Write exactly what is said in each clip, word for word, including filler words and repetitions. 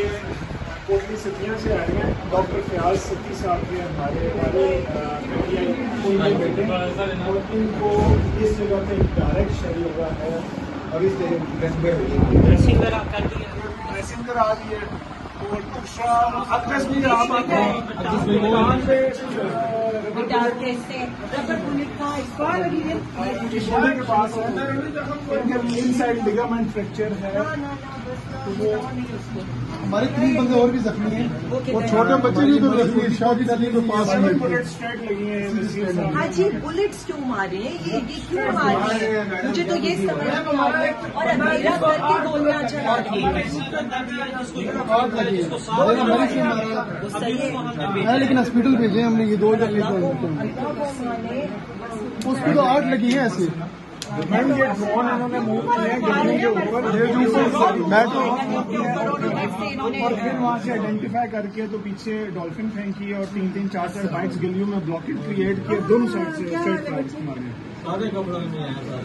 ये कोटली सतिया से आए हैं। डॉक्टर फयाज सती साहब के हमारे हमारे उनके बेटे और इनको इस जगह पे डायरेक्ट शरीर हुआ है और इस ड्रेसिंग करा दी है। और दूसरा अक्सर भी आप आते हैं शोल्डर के पास है, इनसाइड लिगामेंट फ्रैक्चर है। हमारे तीन बंदे और भी जख्मी हैं और छोटे बच्चे भी तो जख्मी हैं। शादी नदी के पास बुलेट स्ट्रेट लगी है। हाँ जी, बुलेट्स क्यों मारे ये ये क्यों मारे मुझे तो ये समझ नहीं आ रहा। और अंधेरा करके गोलियां चला रही है, लेकिन हॉस्पिटल भेजे हमने ये दो जगह उसको तो आठ लगी है ऐसे। मैम ये ड्रोन इन्होंने मूव किए गड्ढे के ऊपर और फिर वहाँ से आइडेंटिफाई करके तो पीछे डॉल्फिन फेंकी और तीन तीन चार चार बाइक्स गलियों में ब्लॉकेट क्रिएट किए दोनों साइड से स्ट्रेट फ्लाइट्स मारे। सादे कपड़ों में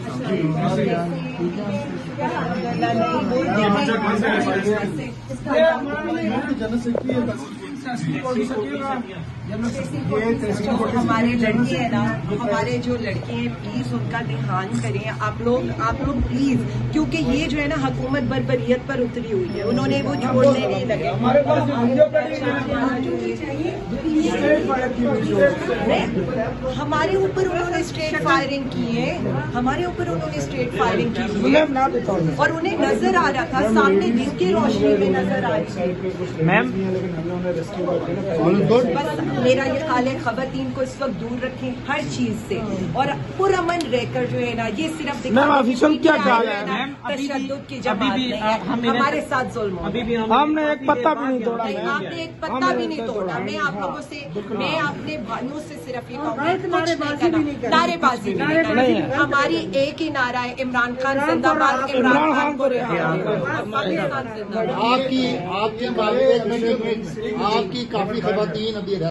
हमारे लड़के हैं ना, हमारे जो लड़के हैं प्लीज उनका ध्यान करें आप लोग आप लोग प्लीज, क्योंकि ये जो है ना हुकूमत बर्बरियत पर उतरी हुई है, उन्होंने वो छोड़ने नहीं लगे। हमारे ऊपर उन्होंने स्ट्रेट फायरिंग की है, हमारे ऊपर उन्होंने स्ट्रेट फायरिंग की है और उन्हें नजर आ रहा था, सामने दिन की रोशनी में नजर आ रही थी। मैम बस मेरा ये ख्याल है खवातीन को इस वक्त दूर रखें हर चीज से और पुरअमन रहकर जो है ना ये सिर्फ मैम ऑफिशियल क्या ख्याल है मैम तशद्दुद की जमात नहीं है, हमारे साथ जुल्म अभी भी हमने एक पत्ता भी नहीं तोड़ा। आपने एक पत्ता भी नहीं तोड़ा। मैं आप लोगों से मैं अपने भाइयों से सिर्फ ये कहूँगी नारेबाजी नहीं करनी। हमारी एक ही नारा है, इमरान खान जिंदाबाद, इमरान खान को रिहा आपकी आपकी आपकी काफी खवातीन अभी